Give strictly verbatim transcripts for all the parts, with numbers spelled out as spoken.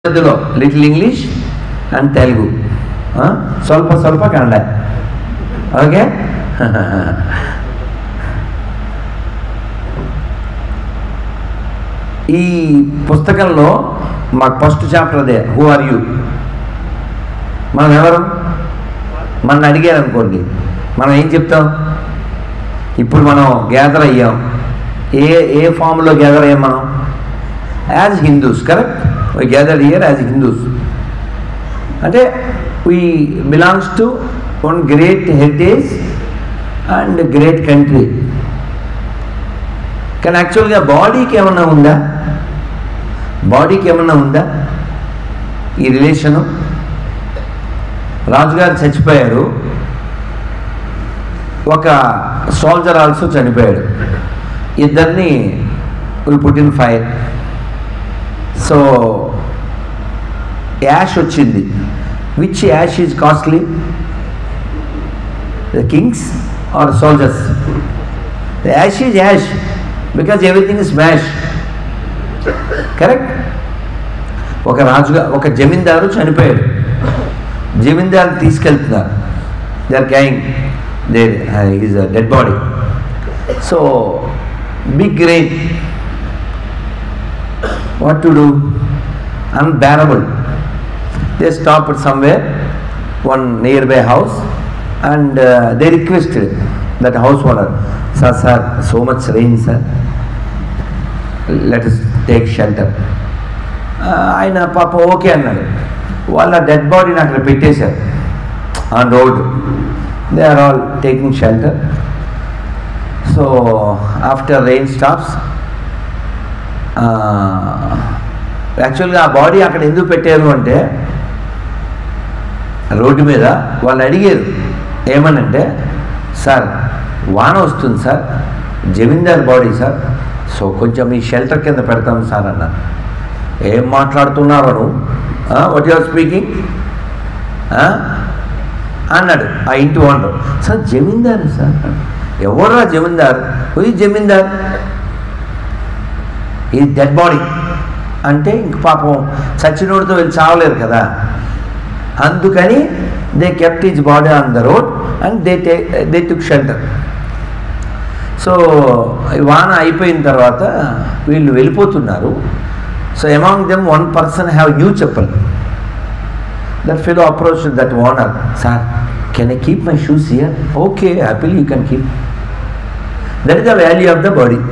మధ్యలో little English and Telugu, స్వల్ప స్వల్ప కన్నడ. ఓకే, ఈ పుస్తకంలో మాకు ఫస్ట్ చాప్టర్ అదే, హూ ఆర్ యూ. మనం ఎవరు? మనం అడిగారు అనుకోండి, మనం ఏం చెప్తాం? ఇప్పుడు మనం గ్యాదర్ అయ్యాం, ఏ ఏ ఫామ్లో గ్యాదర్ అయ్యాం మనం? As Hindus, correct? We gathered here as Hindus. అంటే we belongs to one great heritage and great country. కానీ యాక్చువల్గా బాడీకి ఏమన్నా ఉందా? బాడీకి ఏమన్నా ఉందా ఈ రిలేషను? రాజుగారు చచ్చిపోయారు, ఒక సోల్జర్ ఆల్సో చనిపోయాడు, ఇద్దరిని we put in fire. So ash వచ్చింది. Which ash is costly? The kings or soldiers? The ash is ash because everything is mash, correct? ఒక రాజుగా ఒక జమీందారు చనిపోయాడు, జమీందారు తీసుకెళ్తున్నారు, they are carrying there is a dead body. So big rain, what to do? Unbearable. They stopped somewhere, one nearby house, and uh, they requested that house owner, sir, sir, so much rain, sir, let us take shelter. ఆయన పాప okay అన్నాడు. వాళ్ళ dead బాడీని అక్కడ పెట్టేశారు on road. They are all taking shelter. So after rain stops, యాక్చువల్గా ఆ body అక్కడ ఎందుకు పెట్టారు అంటే, రోడ్డు మీద వాళ్ళు అడిగారు ఏమనంటే, సార్ వాన వస్తుంది సార్, జమీందార్ బాడీ సార్, సో కొంచెం ఈ షెల్టర్ కింద పెడతాం సార్ అన్నారు. ఏం మాట్లాడుతున్నారో నువ్వు, వాట్ యు ఆర్ స్పీకింగ్ అన్నాడు ఆ ఇంటి ఓనర్. సార్ జమీందారు సార్. ఎవరా జమీందార్? హూ ఈజ్ జమీందార్? ఈ డెడ్ బాడీ అంటే ఇంక పాపం చచ్చినోడితో వెళ్ళి చావలేరు కదా, అందుకని they kept his body on the road and they టే దే టుక్ షెల్టర్. సో వాన అయిపోయిన తర్వాత వీళ్ళు వెళ్ళిపోతున్నారు. So among them one person have new chappal. That fellow approach that owner, sir can I keep my shoes here? Okay, happily you can keep. That is the value of the body.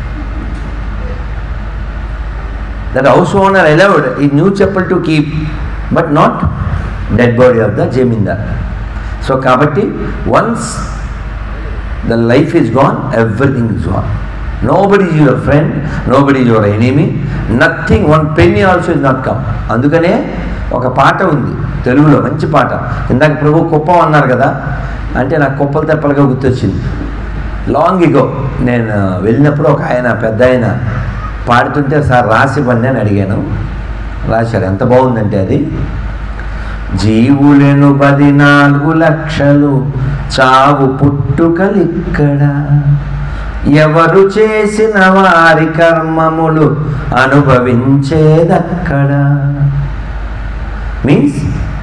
That house owner allowed his new chapel to keep, but not dead body of the Jamindar. So kabatti, once the life is gone, everything is gone. Nobody is your friend, nobody is your enemy, nothing, one penny also is not come. Andukane oka paata undi Telugulo, manchi paata. Indaka Prabhu Kuppam annaru kada, ante na kuppal teppalaga guttocchindi. Long ago nenu vellinappudu oka ayana pedda ayana పాడుతుంటే sir రాసివ్వండి అని అడిగాను. రాశారు. ఎంత బాగుందంటే అది, జీవులను పదినాలుగు లక్షలు చావు పుట్టుకలిక్కడ, ఎవరు చేసిన వారి కర్మములు అనుభవించేదక్కడ. మీన్స్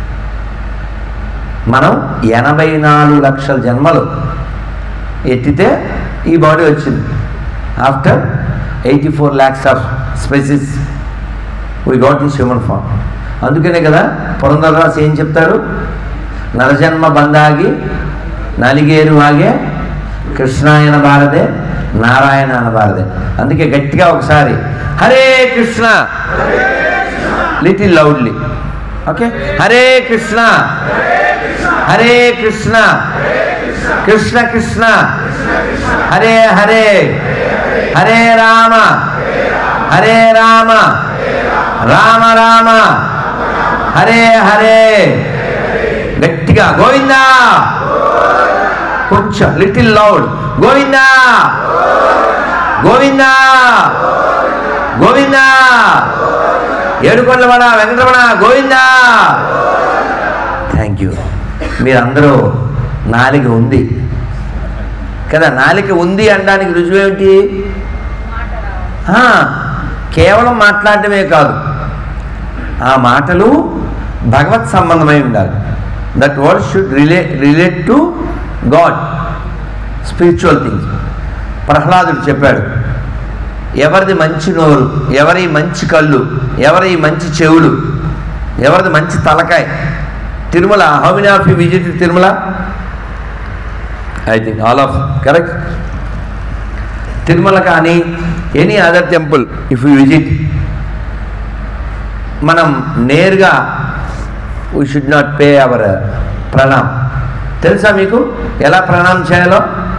మనం ఎనభై నాలుగు లక్షల జన్మలు ఎత్తితే ఈ బాడీ వచ్చింది. After eighty-four lakhs of species we got this human form. అందుకనే కదా పురంధరదాస్ ఏం చెప్తారు? నరజన్మ బంధాగి నలిగేరు ఆగే కృష్ణాయన భారదే నారాయణ అనబారదే. అందుకే గట్టిగా ఒకసారి Hare Krishna, little loudly. Okay, Hare Krishna Hare Krishna Krishna Krishna Hare Hare Hare Rama Hare Rama Rama Rama Hare Hare. గట్టిగా గోవిందా, కొంచెం లిటిల్ లౌడ్, గోవిందా గోవిందా గోవిందా, ఏడుకొండలవాడ వెంకటరమణ గోవిందా. Thank you. మీరందరూ నాలుక ఉంది కదా, నాలుక ఉంది అనడానికి రుజువేమిటి? కేవలం మాట్లాడటమే కాదు, ఆ మాటలు భగవత్ సంబంధమై ఉండాలి. దట్ వర్డ్ షుడ్ రిలే relate to God, spiritual things. ప్రహ్లాదుడు చెప్పాడు, ఎవరిది మంచి నోరు, ఎవరి మంచి కళ్ళు, ఎవరి మంచి చెవులు, ఎవరిది మంచి తలకాయ. Tirumala, how many of you visit Tirumala? I think all of, correct. Tirumala కానీ any other temple if you visit, మనం నేరుగా we should not pay our pranam. తెలుసా మీకు ఎలా ప్రణామం చేయాలో?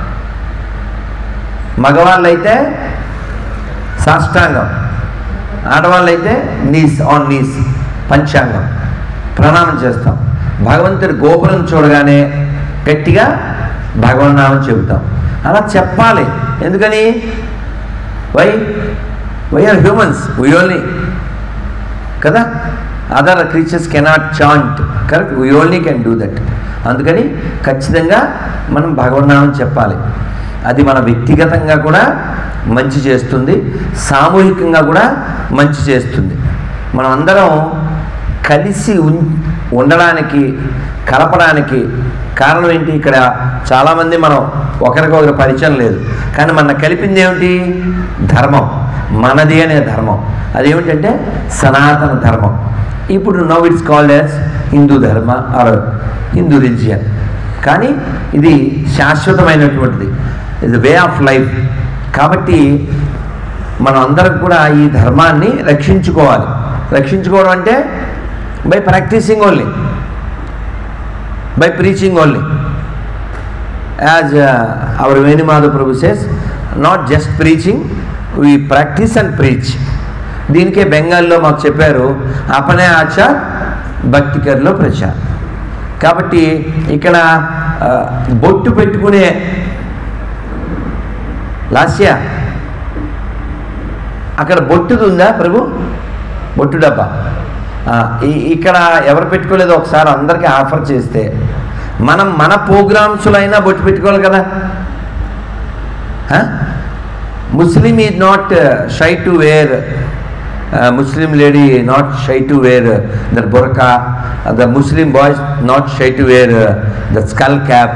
మగవాళ్ళైతే సాష్టాంగం, ఆడవాళ్ళైతే నీస్ ఆన్ నీస్, పంచాంగం ప్రణామం చేస్తాం. భగవంతుడి గోపురం చూడగానే గట్టిగా భగవన్నామం చెబుతాం. అలా చెప్పాలి. ఎందుకని? Why why are humans, we only కదా, other creatures cannot chant, correct, we only can do that. అందుకని ఖచ్చితంగా మనం భగవన్నామం చెప్పాలి. అది మన వ్యక్తిగతంగా కూడా మంచి చేస్తుంది, సామూహికంగా కూడా మంచి చేస్తుంది. మనం అందరం కలిసి ఉండడానికి, కలపడానికి కారణం ఏంటి? ఇక్కడ చాలామంది మనం ఒకరికొకరు పరిచయం లేదు, కానీ మన కలిపింది ఏమిటి? ధర్మం, మనది అనే ధర్మం. అదేమిటంటే సనాతన ధర్మం. ఇప్పుడు now it's called as Hindu dharma or Hindu religion. కానీ ఇది శాశ్వతమైనటువంటిది, ఇది వే ఆఫ్ లైఫ్. కాబట్టి మనం అందరం కూడా ఈ ధర్మాన్ని రక్షించుకోవాలి. రక్షించుకోవడం అంటే by practising only, by preaching only. As our Venumadhav Prabhu says, not just preaching, we practise and preach. దీనికే బెంగాల్లో మాకు చెప్పారు, అపనే ఆచార్ భక్తికర్లో ప్రచార్. కాబట్టి ఇక్కడ బొట్టు పెట్టుకునే లాస్య, అక్కడ బొట్టుది ఉందా ప్రభు? బొట్టు డబ్బా ఇక్కడ ఎవరు పెట్టుకోలేదో ఒకసారి అందరికీ ఆఫర్ చేస్తే మనం మన ప్రోగ్రామ్స్లో అయినా బొట్టు పెట్టుకోవాలి కదా. Muslim is not shy to wear, Muslim lady not shy to wear uh, the burqa, uh, the Muslim boys not shy to wear uh, the skull cap,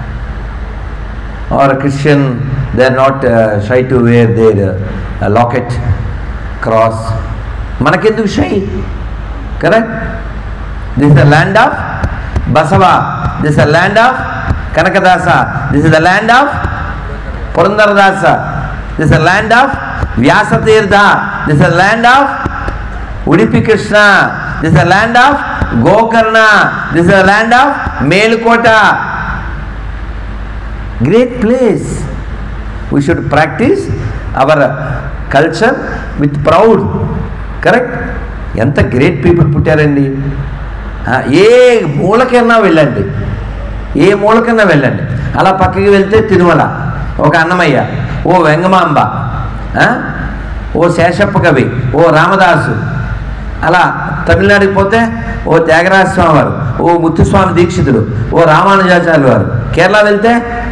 or a Christian they are not uh, shy to wear their uh, locket, cross. Manakendu shy, correct? This is the land of Basava, this is the land of Kanakadasa, this is the land of Purandaradasa, this is the land of Vyasatirtha, this is the land of Udupi Krishna, this is the land of Gokarna, this is the land of Melkota. Great place. We should practice our culture with proud, correct? ఎంత great people పుట్టారండి. ఏ మూలకన్నా వెళ్ళండి, ఏ మూలకన్నా వెళ్ళండి. అలా పక్కకి వెళ్తే తిరుమల, ఒక అన్నమయ్య, ఓ వెంగమాంబ, ఓ శేషప్ప కవి, ఓ రామదాసు. అలా తమిళనాడుకి పోతే ఓ త్యాగరాజ స్వామి వారు, ఓ ముత్తుస్వామి దీక్షితుడు, ఓ రామానుజాచార్యులు వారు. కేరళ వెళ్తే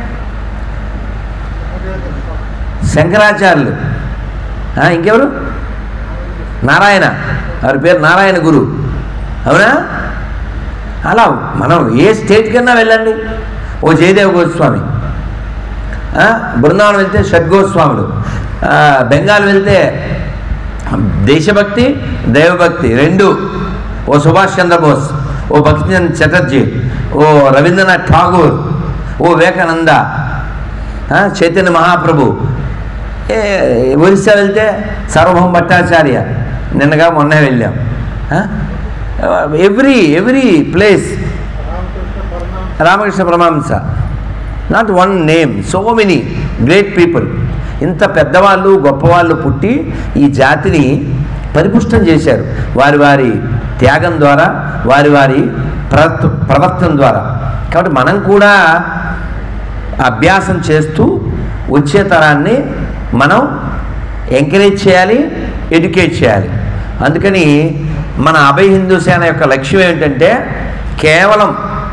శంకరాచార్యులు, ఇంకెవరు? నారాయణ, వారి పేరు నారాయణ గురు, అవునా? అలా మనం ఏ స్టేట్ కన్నా వెళ్ళండి. ఓ జయదేవ గోస్వామి, బృందావనం వెళ్తే షడ్గోస్వాముడు, బెంగాల్ వెళ్తే దేశభక్తి దైవభక్తి రెండు, ఓ సుభాష్ చంద్రబోస్, ఓ భక్తిచంద్ చటర్జీ, ఓ రవీంద్రనాథ్ ఠాగూర్, ఓ వివేకానంద, చైతన్య మహాప్రభు. ఒరిస్సా వెళ్తే సార్వభౌమ భట్టాచార్య, నిన్నగా మొన్న వెళ్ళాం. Every every place Ramakrishna Paramahamsa, not one name, so many great people. ఇంత పెద్దవాళ్ళు గొప్పవాళ్ళు పుట్టి ఈ జాతిని పరిపుష్టం చేశారు వారి వారి త్యాగం ద్వారా, వారి వారి ప్రవర్త ప్రవర్తన ద్వారా. కాబట్టి మనం కూడా అభ్యాసం చేస్తూ వచ్చే తరాన్ని మనం ఎంకరేజ్ చేయాలి, ఎడ్యుకేట్ చేయాలి. అందుకని మన అభయ హిందూ సేన యొక్క లక్ష్యం ఏంటంటే కేవలం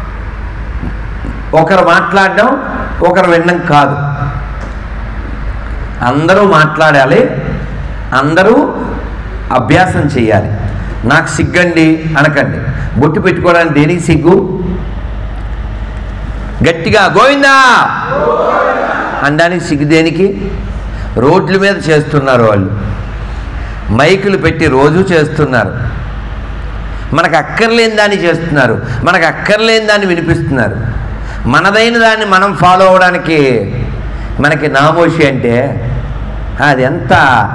ఒకరు మాట్లాడడం ఒకరు వినడం కాదు, అందరూ మాట్లాడాలి, అందరూ అభ్యాసం చేయాలి. నాకు సిగ్గండి అనకండి. బొట్టు పెట్టుకోవడానికి దేనికి సిగ్గు? గట్టిగా గోవిందా అనడానికి సిగ్గు దేనికి? రోడ్ల మీద చేస్తున్నారు వాళ్ళు, మైకులు పెట్టి రోజు చేస్తున్నారు. మనకు అక్కర్లేని దాన్ని చేస్తున్నారు, మనకు అక్కర్లేని దాన్ని వినిపిస్తున్నారు. మనదైన దాన్ని మనం ఫాలో అవ్వడానికి మనకి నామోషి అంటే అది ఎంత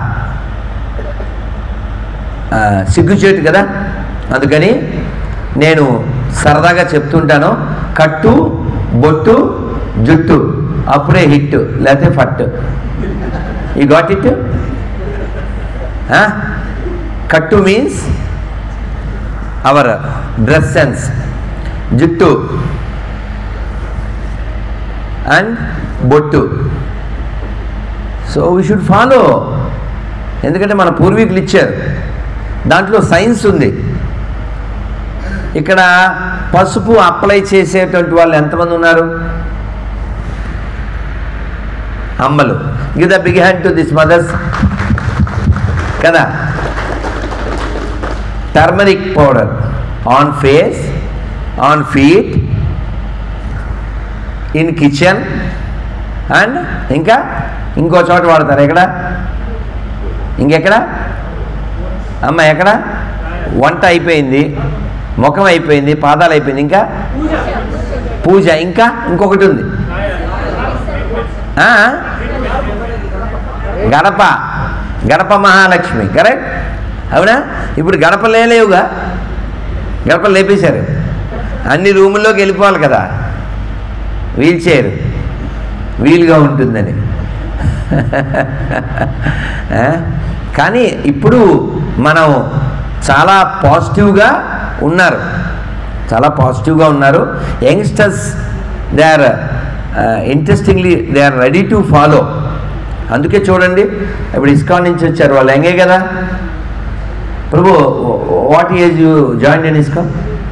సిగ్గుచేటు కదా. అందుకని నేను సరదాగా చెప్తుంటాను, కట్టు బొట్టు జుట్టు అప్పుడే హిట్, లేకపోతే ఫట్. You got it? కట్టు మీన్స్ అవర్ డ్రెస్ సెన్స్, జుట్టు అండ్ బొట్టు. సో వీ షుడ్ ఫాలో, ఎందుకంటే మన పూర్వీకులు ఇచ్చారు, దాంట్లో సైన్స్ ఉంది. ఇక్కడ పసుపు అప్లై చేసేటువంటి వాళ్ళు ఎంతమంది ఉన్నారు? అమ్మలు. Give the big hand to this mothers కదా. Turmeric powder on face, on feet, in kitchen and ఇంకా ఇంకో చోట వాడతారు. ఎక్కడ? ఇంకెక్కడ అమ్మ? ఎక్కడ? వంట అయిపోయింది, ముఖం అయిపోయింది, పాదాలు అయిపోయింది, ఇంకా పూజ, ఇంకా ఇంకొకటి ఉంది గడప. గడప మహాలక్ష్మి, కరెక్ట్? అవునా? ఇప్పుడు గడపలే లేవుగా, గడపలు లేపేశారు. అన్ని రూముల్లోకి వెళ్ళిపోవాలి కదా, వీల్ చైర్ వీలుగా ఉంటుందని. కానీ ఇప్పుడు మనం చాలా పాజిటివ్గా ఉన్నారు, చాలా పాజిటివ్గా ఉన్నారు. Youngsters they are interestingly they are ready to follow. అందుకే చూడండి, ఇప్పుడు ఇస్కాన్ నుంచి వచ్చారు, వాళ్ళు యంగే కదా. Prabhu, what age you join in ISKCON?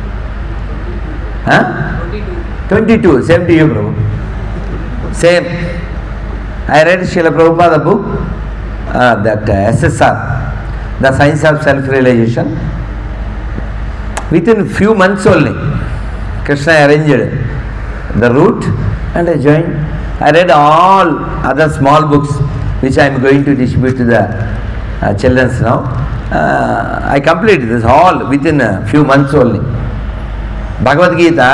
Twenty two. Same to you Prabhu, same. I read Srila Prabhupada book, uh, that uh, S S R, The Science of Self-Realization. Within few months only, Krishna arranged the route and I joined. I read all other small books which I am going to distribute to the uh, children now. Uh, I completed this all within a few months only. Bhagavad Gita,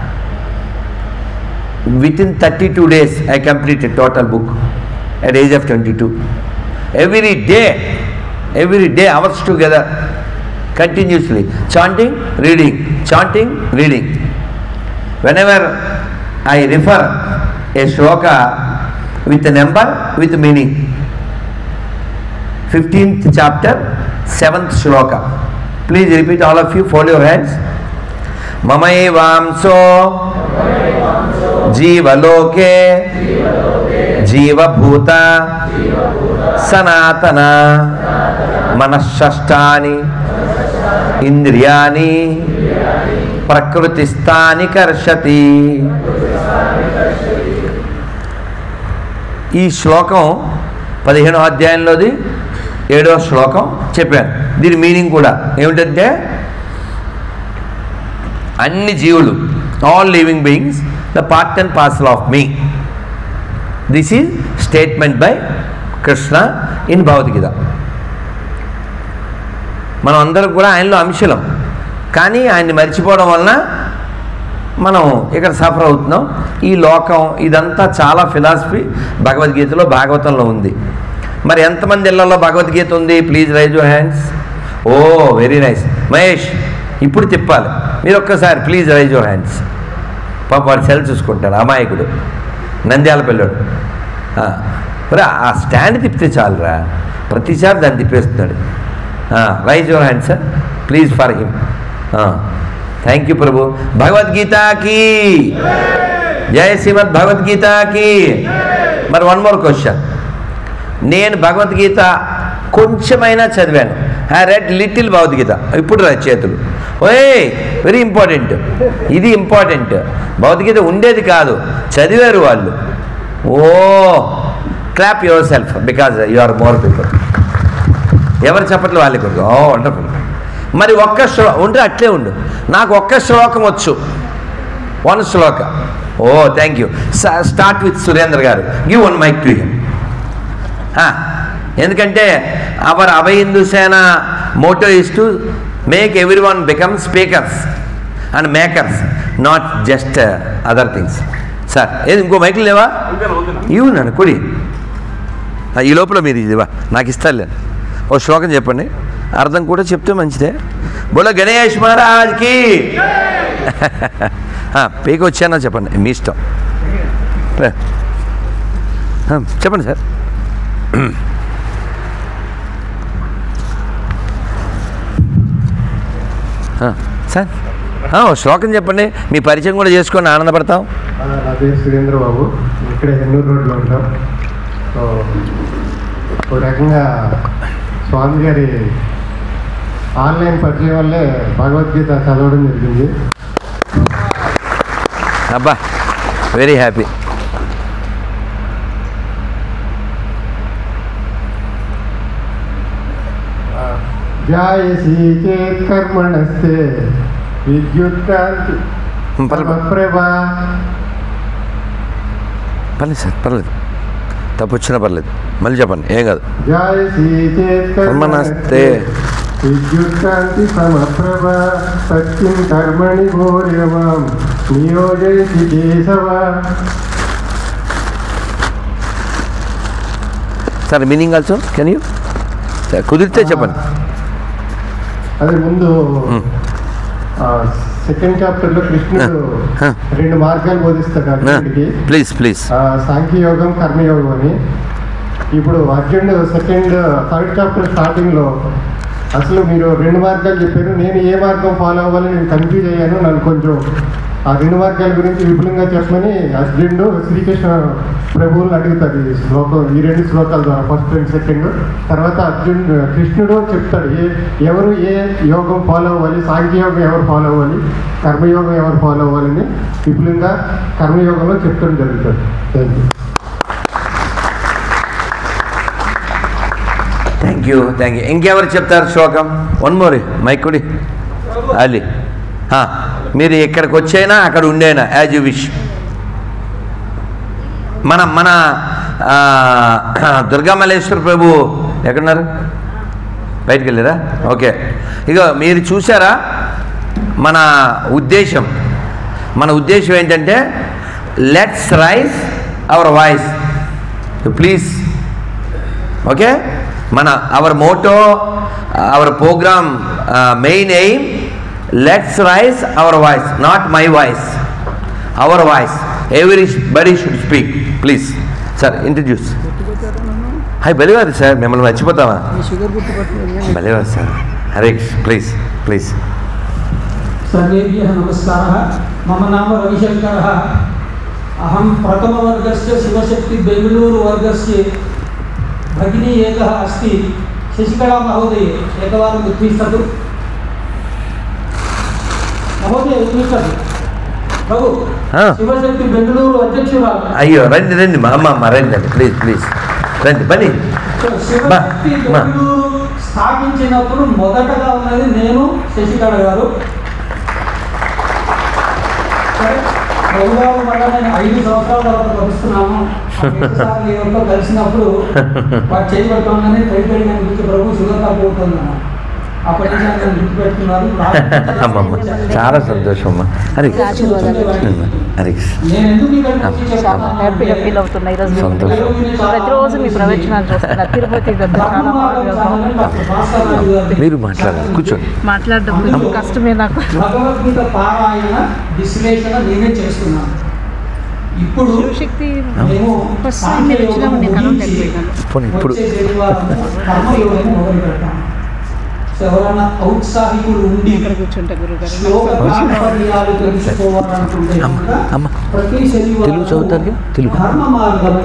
within thirty-two days I completed total book at age of twenty-two. Every day, every day hours together, continuously chanting, reading, chanting, reading. Whenever I refer a shloka with a number, with meaning. fifteenth chapter, seventh shloka. Please repeat, all of you, fold your hands. Mamayevamso జీవలోకే జీవభూత సనాతన మనశ్షష్టాని ఇంద్రియాని ప్రకృతిస్థాని కర్షతి. ఈ శ్లోకం పదిహేనో అధ్యాయంలోది ఏడవ శ్లోకం చెప్పాను. దీని మీనింగ్ కూడా ఏమిటంటే, అన్ని జీవులు, all living beings, the part and parcel of me. This is statement by Krishna in Bhagavad Gita. మనం అందరం కూడా ఆయనలో అంశలం, కానీ ఆయన్ని మర్చిపోవడం వలన మనం ఇక్కడ సఫర్ అవుతున్నాం. ఈ లోకం ఇదంతా చాలా ఫిలాసఫీ భగవద్గీతలో, భాగవతంలో ఉంది. మరి ఎంతమంది ఇళ్లలో భగవద్గీత ఉంది? Please raise your hands. Oh very nice. Mahesh, ఇప్పుడు తిప్పాలి మీరు ఒక్కసారి. Please raise your hands. పాప వాడు సెల్ చూసుకుంటాడు, అమాయకుడు, నంద్యాల పిల్లడు. మరి ఆ స్టాండ్ తిప్పితే చాలురా, ప్రతిసారి దాన్ని తిప్పేస్తున్నాడు. Raise your hand sir, please for him. Thank you Prabhu. భగవద్గీతకి జయ, శ్రీమద్ భగవద్గీతకి. మరి వన్ మోర్ క్వశ్చన్. నేను భగవద్గీత కొంచెమైనా చదివాను. I read little Bhagavad Gita. ఇప్పుడు రా చేతులు. ఓయ్, వెరీ ఇంపార్టెంట్, ఇది ఇంపార్టెంట్. భగవద్గీత ఉండేది కాదు, చదివారు వాళ్ళు. Oh, clap yourself because you are more people. ఎవరు చెప్పట్లు వాళ్ళకి. Oh wonderful. మరి ఒక్క శ్లో ఉంటే అట్లే ఉండు. నాకు ఒక్క శ్లోకం వచ్చు, one shloka. Oh thank you. Start with Surendra గారు. Give one mic to him. ఎందుకంటే our Abhaya Hindu Sena motto is to make everyone become speakers and makers, not just other things. Sir ఏది ఇంకో మైకులు లేవా? ఇవ్వు నన్ను కుడి. ఈ లోపల మీరు ఇదివా నాకు ఇస్తారులే. ఓ శ్లోకం చెప్పండి, అర్థం కూడా చెప్తే మంచిదే. బోలో గణేష్ మహారాజ్కి. పీకి వచ్చానో చెప్పండి, మీ ఇష్టం. చెప్పండి సార్. సార్ ఓ శ్లోకం చెప్పండి, మీ పరిచయం కూడా చేసుకొని ఆనందపడతాం. నా పేరు సురేంద్ర బాబు, ఇక్కడే హెన్నూరు రోడ్లో ఉంటాం. సో ఒక రకంగా స్వామి గారి ఆన్లైన్ పరిచయం వల్లే భగవద్గీత చదవడం జరిగింది. అబ్బా వెరీ హ్యాపీ. జాయసి చేత్ కర్మణస్తే విద్యుత్కాంతి ప్రభా. పర్లేదు సార్, పర్లేదు, తప్పు వచ్చినా పర్లేదు, మళ్ళీ చెప్పండి, ఏం కాదు. జాయసి చేత్ కర్మణస్తే విద్యుత్కాంతి సమప్రభ సత్యం కర్మణి భోర్యమాం నియోజయసి Keshava. Sir meaning also can you కుదిరితే చెప్పండి. అదే ముందు సెకండ్ చాప్టర్ లో కృష్ణుడు రెండు మార్గాలు బోధిస్తాడు అర్జునుడికి. ప్లీజ్ ప్లీజ్ సాంఖ్యయోగం కర్మయోగం అని. ఇప్పుడు అర్జునుడు సెకండ్ థర్డ్ చాప్టర్ స్టార్టింగ్ లో అసలు మీరు రెండు మార్గాలు చెప్పారు, నేను ఏ మార్గం ఫాలో అవ్వాలని నేను కన్ఫ్యూజ్ అయ్యాను, నన్ను కొంచెం ఆ రెండు మార్గాల గురించి విపులంగా చెప్పమని అర్జునుడు శ్రీకృష్ణ ప్రభువుని అడుగుతాడు ఈ శ్లోకం, ఈ రెండు శ్లోకాల ద్వారా, ఫస్ట్ అండ్ సెకండ్. తర్వాత అర్జునుడు కృష్ణుడు చెప్తాడు ఏ ఎవరు ఏ యోగం ఫాలో అవ్వాలి, సాంఖ్యయోగం ఎవరు ఫాలో అవ్వాలి, కర్మయోగం ఎవరు ఫాలో అవ్వాలని విపులంగా కర్మయోగంలో చెప్తాడు జరుగుతుంది. Thank you thank you. ఇంకెవరు చెప్తారు శ్లోకం? వన్ మోర్ మైకుడి అలీ. మీరు ఎక్కడికి వచ్చైనా అక్కడ ఉండేనా, యాజ్ యూ విష్. మన మన దుర్గామల్లేశ్వర ప్రభు ఎక్కడున్నారు? బయటికి వెళ్ళారా? ఓకే. ఇక మీరు చూసారా మన ఉద్దేశం? మన ఉద్దేశం ఏంటంటే let's raise our voice please. Okay, మన our motto, our program main aim, let's raise our voice, not my voice, our voice. Everybody should speak please. Sir introduce. Hi బలివారు సార్, మిమ్మల్ని మర్చిపోతామా? బలివారు సార్. Hare please please. सर्वेभ्यः नमस्कारः. मम नाम रविशङ्करः. अहं प्रथमवर्गस्य शिवशक्ति बेङ्गलूरुवर्गस्य भगिनी एकः अस्ति, शशिकला महोदये. एकवारम् उत्तिष्ठतु महोदय, उत्तिष्ठतु. बाबु शिवशक्ति बेङ्गलूरु अध्यक्षुराలు. అయ్యో రండి రండి మా అమ్మ అమ్మ రండి రండి ప్లీజ్ ప్లీజ్ రండి పని. శివశక్తి బెంగళూరు స్థాపించినప్పుడు మొదటగా ఉన్నది నేను, శశికళ గారు. ప్రభుగారు మళ్ళీ నేను ఐదు సంవత్సరాల తర్వాత కలుస్తున్నాము. ఎవరితో కలిసినప్పుడు వాడు చేయబట్టంగానే తల్లి నేను గుర్తు ప్రభు సుగంధ పోతున్నాను. అప్పటి నుంచి ఆయన గుర్తుపెట్టుకున్నారు. చాలా సంతోషం అమ్మా. హరి హరి నేను ఎందుకు ఇక్కడ హ్యాపీగా ఫీల్ అవుతున్నా ఈరోజు. ప్రతిరోజు మీ ప్రవచనాలు చూస్తున్నా. తిరుపతి మీరు మాట్లాడాలి, కూర్చోండి. మాట్లాడడం కష్టమే నాకు. భగవద్గీత పారాయణ విశ్లేషణ నేనే చేస్తున్నాను. ఇప్పుడు శివశక్తి మేము ఇప్పుడు కర్మయోగం మొదలు పెడతాము. ఎవరైనా ఔత్సాహికులు ఉండి శ్లోక తాత్పర్యాలు తెలుసుకోవాలనుకుంటే ప్రతి శనివారం ధర్మ మార్గం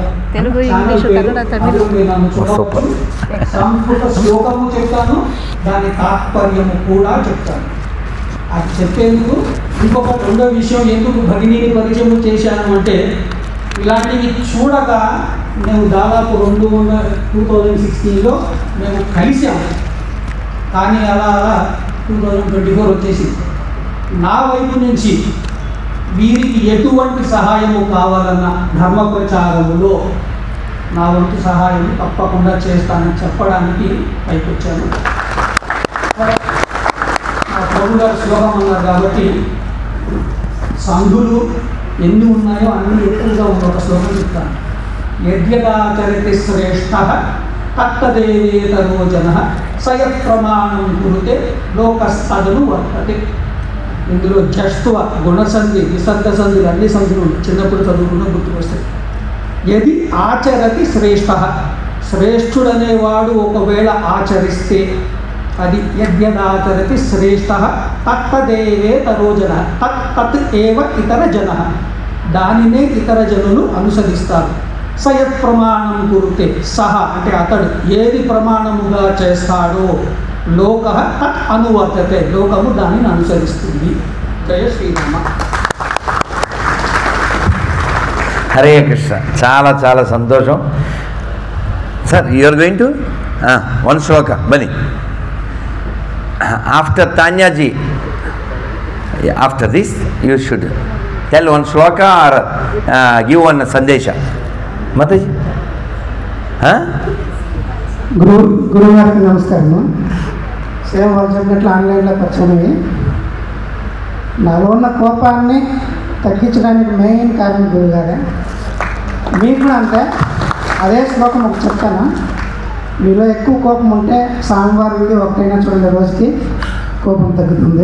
సంస్కృత శ్లోకము చెప్తాను, దాని తాత్పర్యము కూడా చెప్తాను. అది చెప్పేందుకు ఇంకొక రెండో విషయం, ఎందుకు భగినీని పరిచయం చేశాను అంటే, ఇలాంటివి చూడగా మేము దాదాపు రెండు వందల టూ థౌజండ్ సిక్స్టీన్లో మేము కలిసాము. కానీ అలా అలా టూ థౌజండ్ ట్వంటీ ఫోర్ వచ్చేసి నా వైపు నుంచి వీరికి ఎటువంటి సహాయము కావాలన్న ధర్మ ప్రచారములో నా వంతు సహాయం తప్పకుండా చేస్తానని చెప్పడానికి పైకొచ్చాను. నా ప్రభు గారు శ్లోకం అన్నారు కాబట్టి సంఘులు ఎన్ని ఉన్నాయో అన్ని ఎక్కువగా ఉన్న ఒక శ్లోకం చెప్తాను. యద్యదాచరతి శ్రేష్ఠ తత్తదేవేతరో జన సయత్ ప్రమాణం కురుతే లోకస్తదను వర్తతే. ఇందులో జష్త్వ గుణసంధి విసర్గ సంధులు అన్ని సంధులు చిన్నప్పుడు చదువుకున్న గుర్తుకొస్తాయి. యది ఆచరతి శ్రేష్ఠ, శ్రేష్ఠుడనేవాడు ఒకవేళ ఆచరిస్తే అది యద్యదాచరతి శ్రేష్ఠ తత్తదేవేతరో జన, తత్ తత్ ఏవ ఇతర జన, దానినే ఇతర జనులు అనుసరిస్తారు. సయత్ ప్రమాణం కురుతే, సహ అంటే అతడు ఏది ప్రమాణముగా చేస్తాడో లోక తత్ అనువర్తతే, లోకము దానిని అనుసరిస్తుంది. జయ శ్రీరామ. హరే కృష్ణ. చాలా చాలా సంతోషం sir. You are going to one shloka బని after Tanyaji. After this you should tell one shloka or give one సందేశ. మాతాజీ గురు గురువు గారికి నమస్కారము. సేమ్ వాళ్ళు చెప్పినట్లు ఆన్లైన్లో పరిచయమయ్యి నాలో ఉన్న కోపాన్ని తగ్గించడానికి మెయిన్ కారణం గురువుగారే. మీకు కూడా అంతే. అదే శ్లోకం ఒకటి చెప్తాను. మీలో ఎక్కువ కోపం ఉంటే స్వామివారి వీడియో ఒకటైనా చూడండి, రోజుకి కోపం తగ్గుతుంది.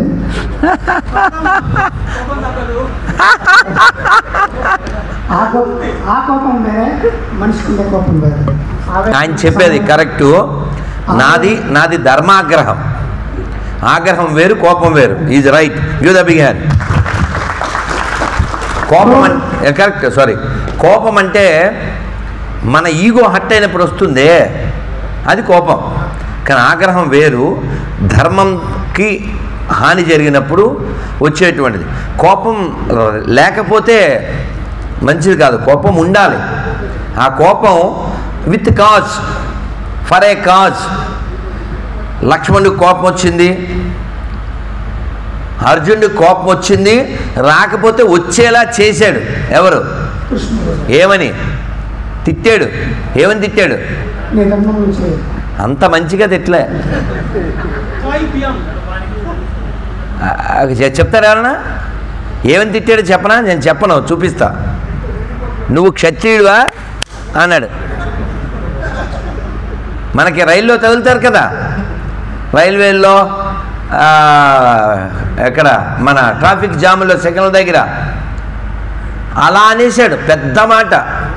ఆ కోపం ఆ కోపం వేరే, మనిషికి ఉండే కోపం వేరే. ఆయన చెప్పేది కరెక్టు. నాది నాది ధర్మాగ్రహం. ఆగ్రహం వేరు, కోపం వేరు. Is right. You the big hand. కోపం అంటే కరెక్ట్. సారీ, కోపం అంటే మన ఈగో హట్ అయినప్పుడు వస్తుందే అది కోపం. కానీ ఆగ్రహం వేరు. ధర్మంకి హాని జరిగినప్పుడు వచ్చేటువంటిది. కోపం లేకపోతే మంచిది కాదు. కోపం ఉండాలి. ఆ కోపం with cause, for a cause. లక్ష్మణుడికి కోపం వచ్చింది, అర్జునుడికి కోపం వచ్చింది. రాకపోతే వచ్చేలా చేశాడు ఎవరు? ఏమని తిట్టాడు? ఏమని తిట్టాడు? అంత మంచిగా తిట్టలే. చెప్తారు ఎవరన్నా? ఏమని తిట్టాడు చెప్పనా? నేను చెప్పను, చూపిస్తా. నువ్వు క్షత్రియుడివా అన్నాడు. మనకి రైల్లో తగులుతారు కదా, రైల్వేల్లో ఎక్కడ మన ట్రాఫిక్ జాములో సెకండ్ల దగ్గర అలా అనేసాడు. పెద్ద మాట.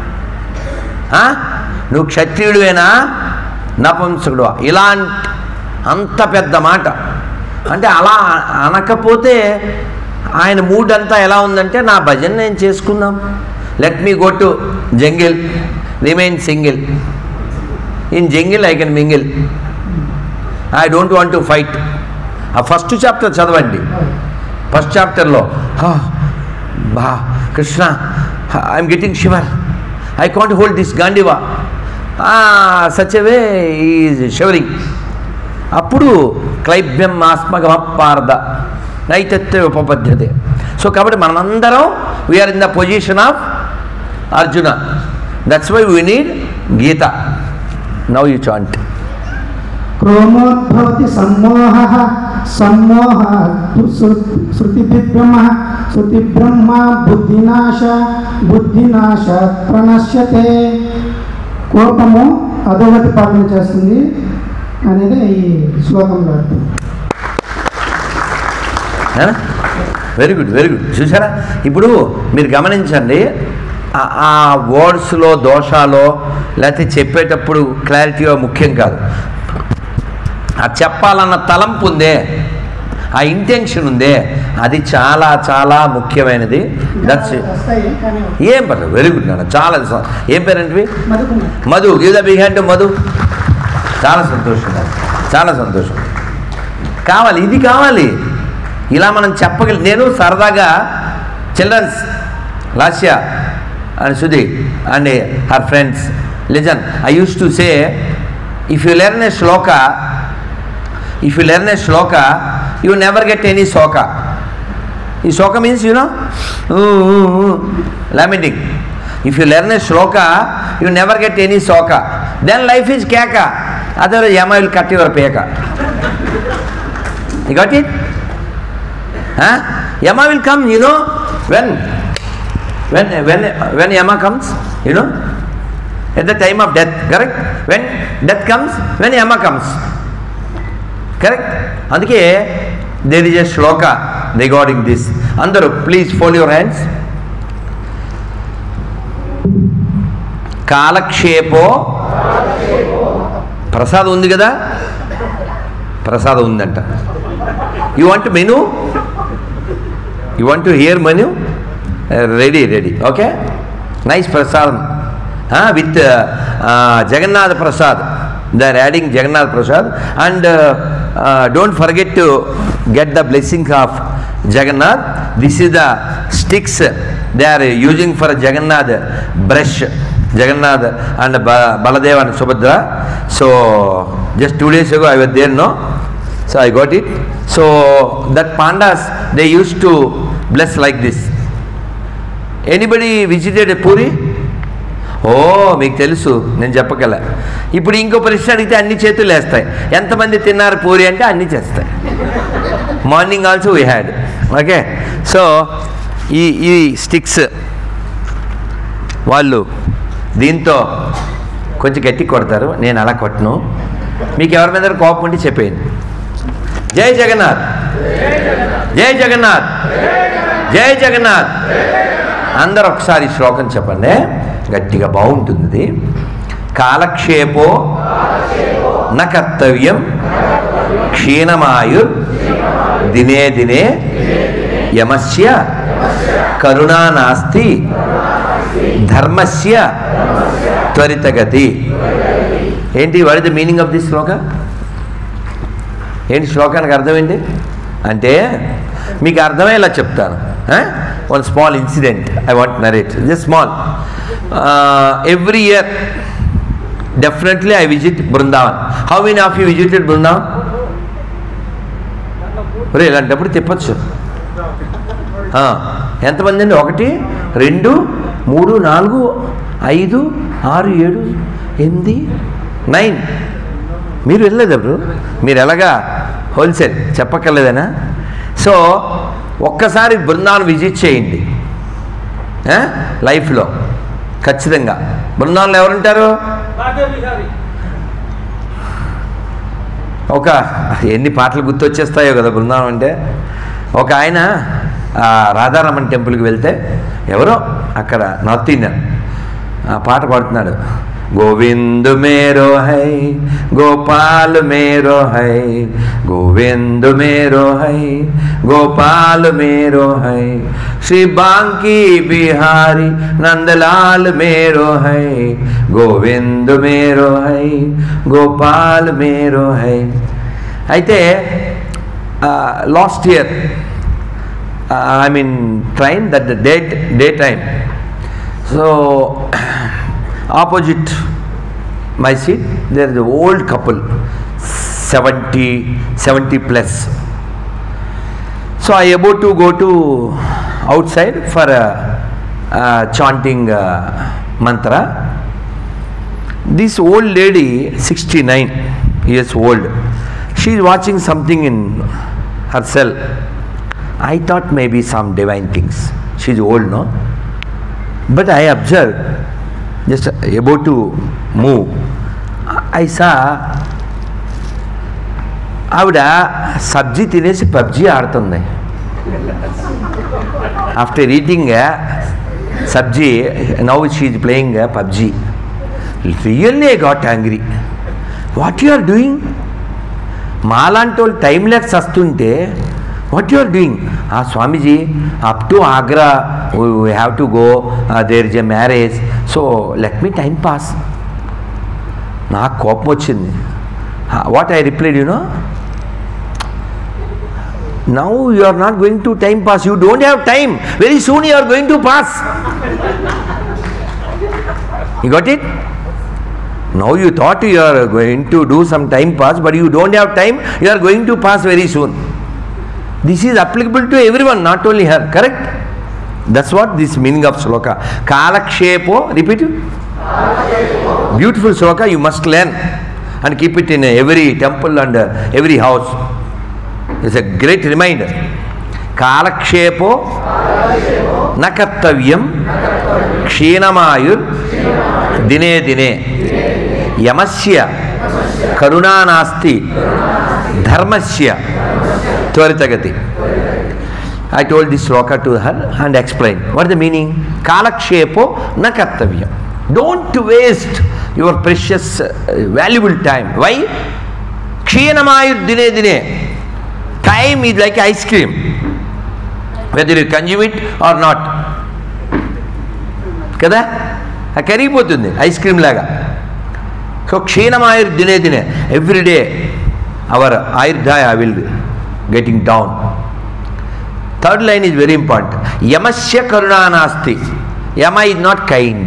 నువ్వు క్షత్రియుడివేనా నపుంసకుడు, ఇలాంటి అంత పెద్ద మాట. అంటే అలా అనకపోతే ఆయన మూడ్ అంతా ఎలా ఉందంటే, నా భజన నేను చేసుకుందాం, let me go to jungle, remain single. In jungle I can mingle, I don't want to fight. ఆ ఫస్ట్ చాప్టర్ చదవండి. ఫస్ట్ చాప్టర్లో బా Krishna I'm getting shiver, I can't hold this Gandiva, such a way is shivering. అప్పుడు క్లైబ్యం ఆస్మగమపారద నైతత్వ ఉపపద్యతే. So కాబట్టి మనమందరం we are in the position of Arjuna. That's why we need Gita. Now you chant. క్రోమోద్భవతి సమ్మోహ సమ్మోహ శృతిభిబ్రహ్మ శృతిబ్రహ్మ బుద్ధినాశ బుద్ధినాశ ప్రణశ్యతే. కోపము అధోగతి పాలన చేస్తుంది అనేది ఈ శ్లోకంలో అర్థం. Very good, very good. చూసారా? ఇప్పుడు మీరు గమనించండి, ఆ వర్డ్స్లో దోషాలో లేకపోతే చెప్పేటప్పుడు క్లారిటీగా ముఖ్యం కాదు. ఆ చెప్పాలన్న తలంపు ఉందే, ఆ ఇంటెన్షన్ ఉందే, అది చాలా చాలా ముఖ్యమైనది. దట్స్ ఏం పర్లేదు. వెరీ గుడ్ నాన్న, చాలా. ఏం పేరేంటివి? Madhu. Give the big hand to Madhu. చాలా సంతోషం, చాలా సంతోషం. కావాలి, ఇది కావాలి. ఇలా మనం చెప్పగలి. నేను సరదాగా childrens Lasya and Sudhi and her friends listen, I use to say, if you learn a shloka, if you learn a shloka, you never get any soka. ఈ shoka means you know lamenting. If you learn a shloka, you never get any soka. Then life is keka. Otherwise Yama will cut your peka. You got it? Huh? Yama will come, you know, when when when when Yama comes, you know, at the time of death, correct? When death comes, when Yama comes, correct? Andike there is a shloka regarding this. Andaru, please fold your hands. కాలక్షేపో ప్రసాదం ఉంది కదా, ప్రసాదం ఉందంట. You want menu, you want to hear menu? Ready ready okay. Nice prasadam with Jagannath prasad. They are adding Jagannath prasad. And don't forget to get the blessing of Jagannath. This is the sticks they are using for Jagannath brush, Jagannath and Baladeva and Subhadra. So just two days ago I was there, no? So I got it. So that pandas they used to bless like this. Anybody visited Puri? Oh మీకు తెలుసు, నేను చెప్పగల. ఇప్పుడు ఇంకో ప్రశ్న అడిగితే అన్ని చేతులు వేస్తాయి. ఎంతమంది తిన్నారు పూరి అంటే అన్ని చేస్తాయి. Morning also we had. Okay. So ఈ ఈ స్టిక్స్ వాళ్ళు దీంతో కొంచెం గట్టి కొడతారు. నేను అలా కొట్టను. మీకు ఎవరి మీద కోపం ఉంటే చెప్పేయండి. జై జగన్నాథ్, జై జగన్నాథ్, జై జగన్నాథ్. అందరు ఒకసారి శ్లోకం చెప్పండి గట్టిగా, బాగుంటుంది. కాలక్షేపో న కర్తవ్యం క్షీణమాయు దినే దినే యమస్య కరుణా నాస్తి ధర్మస్య త్వరితగతి. ఏంటి what is the meaning of this shloka? ఏంటి శ్లోకానికి అర్థం ఏంటి అంటే మీకు అర్థమయ్యేలా చెప్తాను. One small incident I want narrate, just small. Every year definitely I visit Brindavan. How many of you visited Brindavan? ఒరే ఇలాంటప్పుడు తిప్పచ్చు. ఎంతమంది అండి? ఒకటి, రెండు, మూడు, నాలుగు, ఐదు, ఆరు, ఏడు, ఎనిమిది, నైన్. మీరు వెళ్ళలేదు అప్పుడు? మీరు ఎలాగా హోల్సేల్ చెప్పక్కర్లేదనా? సో ఒక్కసారి బృందావన్ విజిట్ చేయండి లైఫ్లో ఖచ్చితంగా. బృందావనంలో ఎవరుంటారు? ఒక ఎన్ని పాటలు గుర్తొచ్చేస్తాయో కదా బృందావనం అంటే. ఒక ఆయన రాధారమణ టెంపుల్కి వెళ్తే ఎవరో అక్కడ నార్త్ ఇండియన్ పాట పాడుతున్నాడు. गोविंद मेरो है गोपाल मेरो है, गोविंद मेरो है गोपाल मेरो है, श्री बांकी बिहारी नंदलाल मेरो है, गोविंद मेरो है गोपाल मेरो है. అయితే last year I mean train that the day day time. So opposite my seat there is an old couple, seventy seventy plus. So I about to go to outside for a, a chanting uh, mantra. This old lady, sixty-nine years old, she is watching something in her cell. I thought maybe some divine things. She is old, no? But I observed, just about to move, I saw ఆవిడ సబ్జీ తినేసి PUBG ఆడుతుంది. After eating sabzi now she is playing PUBG. Really I got angry. What you are doing? మాలాంటి వాళ్ళు time లెక్స్ వస్తుంటే what you are doing? Ah, Swamiji, up to Agra we, we have to go, uh, there is a marriage, so let me time pass. Na కోపం వచ్చింది. What I replied, you know, now you are not going to time pass, you don't have time, very soon you are going to pass. You got it? Now you thought you are going to do some time pass, but you don't have time, you are going to pass very soon. This is applicable to everyone, not only her, correct? That's what this meaning of sloka. Kalakshepo, repeat it. Beautiful sloka, you must learn and keep it in every temple and every house. It's a great reminder. Kalakshepo nakattavyam kshenamayur dine dine yamasya karuna nasti dharmasya tvaritagati. I told this sloka to her and explained. What is the meaning? Kalakshepo nakattavyam. Don't waste your precious uh, valuable time. Why? Kshenamayur dine dine. Time is like ice cream, whether you consume it or not. Kada? Karipotundi ice cream laga. So kshenamayur dine dine. Every day our ayurdhaya will getting down. Third line is very important. Yamasya karuna nasti. Yama is not kind.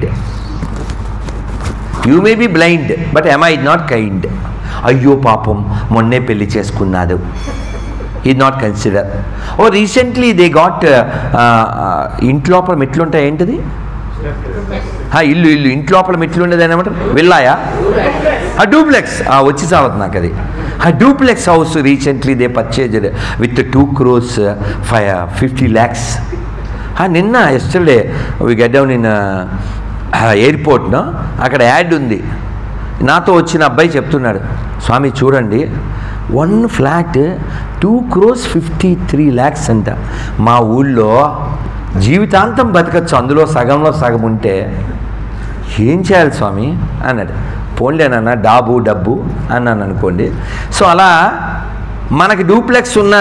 You may be blind, but Yama is not kind. Ayyo papam, monne pelli cheskunnadu. He is not considered. Oh, recently they got ఇంట్లోపల మెట్లు ఉంటాయి ఏంటిది? ఇల్లు ఇల్లు ఇంట్లోపల మెట్లు ఉండేది ఏమంటారు? విల్లాయా? ఆ duplex వచ్చి చావద్దు నాకు అది. ఆ duplex house recently they purchased with two crores five fifty lakhs. నిన్న yesterday we get down in ఎయిర్పోర్ట్ను, అక్కడ యాడ్ ఉంది. నాతో వచ్చిన అబ్బాయి చెప్తున్నాడు, స్వామి చూడండి one flat two crores fifty three lakhs అంట. మా ఊళ్ళో జీవితాంతం బతకచ్చు, అందులో సగంలో సగం ఉంటే ఏం చేయాలి స్వామి అన్నాడు. పోన్లేనన్న డాబు డబ్బు అన్నాను అనుకోండి. సో అలా మనకి డూప్లెక్స్ ఉన్నా,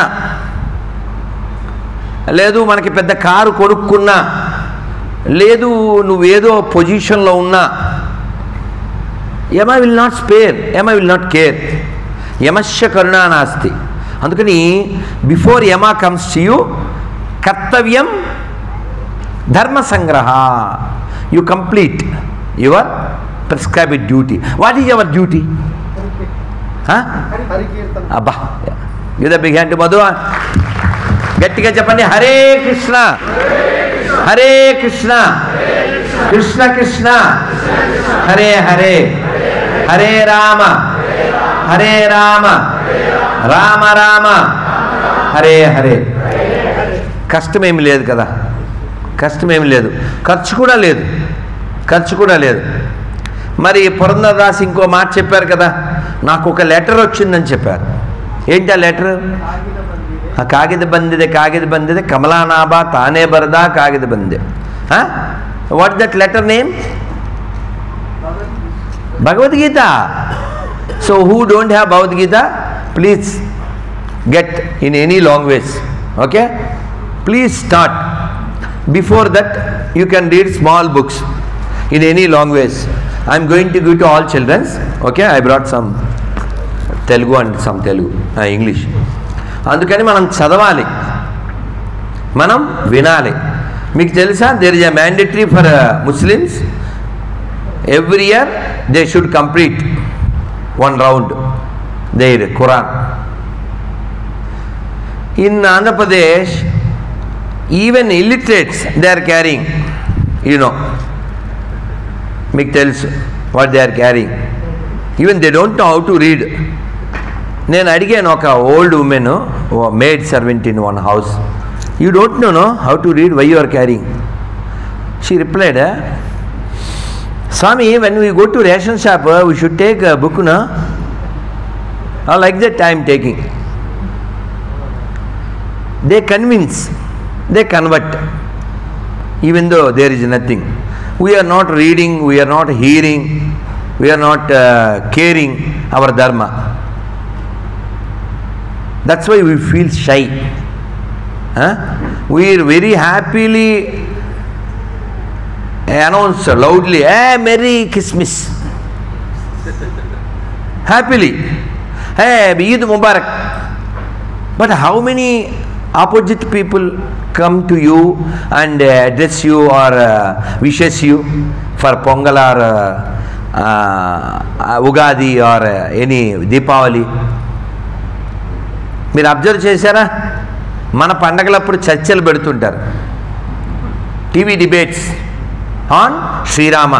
లేదు మనకి పెద్ద కారు కొనుక్కున్నా, లేదు నువ్వేదో పొజిషన్లో ఉన్నా, Yama will not spare, Yama will not care. యమస్య కరుణా నాస్తి. అందుకని before Yama comes to you కర్తవ్యం ధర్మ సంగ్రహ. You complete your prescribed duty. What is your duty? అబ్బా give the big hand to Madhu. గట్టిగా చెప్పండి, హరే కృష్ణ హరే కృష్ణ కృష్ణ కృష్ణ హరే హరే హరే రామ హరే రామ రామ రామ హరే హరే. కష్టమేమి లేదు కదా, కష్టమేమి లేదు, ఖర్చు కూడా లేదు, ఖర్చు కూడా లేదు. మరి పురంధరదాస్ ఇంకో మాట చెప్పారు కదా, నాకు ఒక లెటర్ వచ్చిందని చెప్పారు. ఏంటి ఆ లెటర్? కాగిత బందిదే కాగిత బందిదే కమలానాభా తానే బరదా కాగిత బందే. What that letter name? Bhagavad Gita. So who don't have Bhagavad Gita, please get in any language. Okay, please start. Before that you can read small books in any language. I'm going to give to all childrens. Okay, I brought some Telugu and some Telugu English. అందుకని మనం చదవాలి, మనం వినాలి. మీకు తెలుసా, there is a mandatory for Muslims. Every year they should complete one round there Quran. In Andhra Pradesh even illiterates they are carrying, you know, మీకు తెలుసు what they are carrying. Even they don't know how to read. నేను అడిగాను ఒక old women, maid servant in one house, you don't know no how to read, why you are carrying? She replied, స్వామి when we go to ration shop we should take book నా, like that I am taking. They convince, they convert, even though there is nothing. We are not reading, we are not hearing, we are not uh, caring our dharma. That's why we feel shy. Huh? We are very happily announce loudly, hey, Merry Christmas. Happily. Hey, Eid Mubarak. But how many opposite people come to you and uh, address you or uh, wishes you for Pongal or uh, uh, Ugadi or uh, any Deepavali? మీరు observe చేశారా? మన పండగలప్పుడు చర్చలు పెడుతుంటారు, TV debates on Srirama.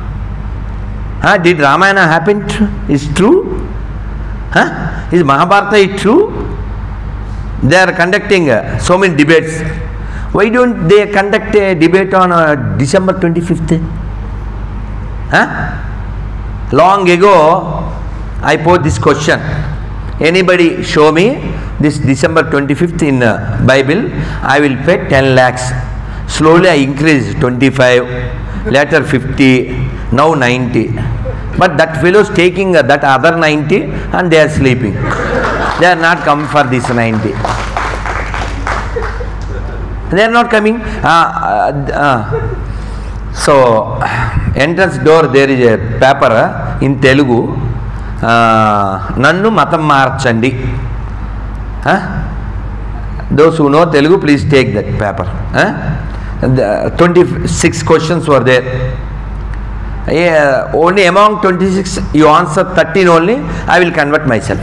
Did Ramayana happen? Is true? Is Mahabharata is true? They are conducting so many debates. Why don't they conduct a debate on December twenty fifth? Long ago, I posed this question. Anybody show me this December twenty-fifth in uh, Bible, I will pay ten lakhs. Slowly I increased twenty-five, later fifty, now ninety. But that fellow is taking uh, that other ninety and they are sleeping. They are not coming for this ninety. They are not coming. Uh, uh, uh, So, entrance door there is a paper uh, in Telugu, uh, Nannu Matam Marchandi. Huh? Those who know Telugu, please take that paper. Huh? The twenty-six questions were there. Yeah, only among twenty-six, you answer thirteen only, I will convert myself.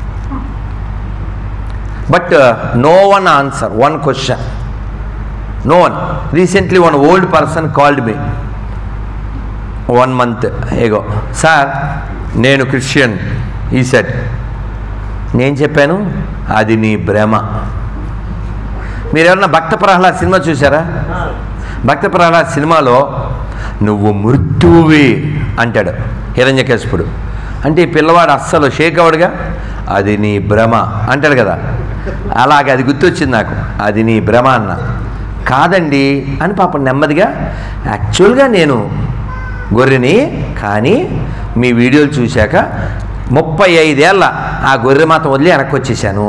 But uh, no one answer, one question. No one. Recently one old person called me one month ago. Sir, నేను Christian. ఈ set నేను చెప్పాను అది నీ భ్రమ. మీరు ఎవరన్నా భక్త Prahlad cinema చూసారా? భక్త ప్రహ్లాద్ సినిమాలో నువ్వు మృత్యువి అంటాడు హిరణ్యకశిపుడు. అంటే ఈ పిల్లవాడు అస్సలు షేక్ అవడుగా, అది నీ భ్రమ అంటాడు కదా. అలాగే అది గుర్తొచ్చింది నాకు, అది నీ భ్రమ అన్న. కాదండి అని పాపం నెమ్మదిగా, యాక్చువల్గా నేను గొర్రెని, కానీ మీ వీడియోలు చూశాక ముప్పై ఐదేళ్ళ ఆ గొర్రె మాత్రం వదిలి వెనక్కి వచ్చేసాను.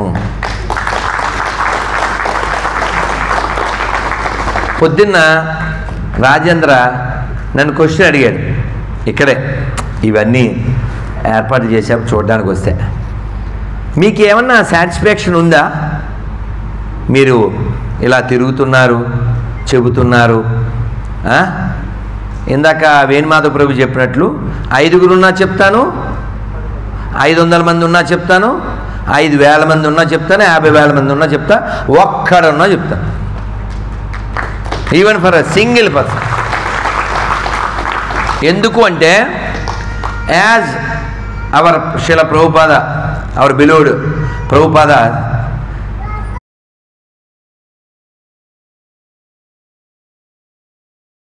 పొద్దున్న రాజేంద్ర నన్ను క్వశ్చన్ అడిగాడు, ఇక్కడే ఇవన్నీ ఏర్పాటు చేశాక చూడడానికి వస్తే, మీకు ఏమన్నా సాటిస్ఫాక్షన్ ఉందా? మీరు ఇలా తిరుగుతున్నారు, చెబుతున్నారు. ఇందాక వేణుమాధవ ప్రభు చెప్పినట్లు ఐదుగురున్నా చెప్తాను, ఐదు వందల మంది ఉన్నా చెప్తాను, ఐదు వేల మంది ఉన్నా చెప్తాను, యాభై వేల మంది ఉన్నా చెప్తా, ఒక్కడున్నా చెప్తాను. Even for a single person. ఎందుకు అంటే యాజ్ అవర్ శిల ప్రభుపాద, అవర్ బిలోడ్ ప్రభుపాద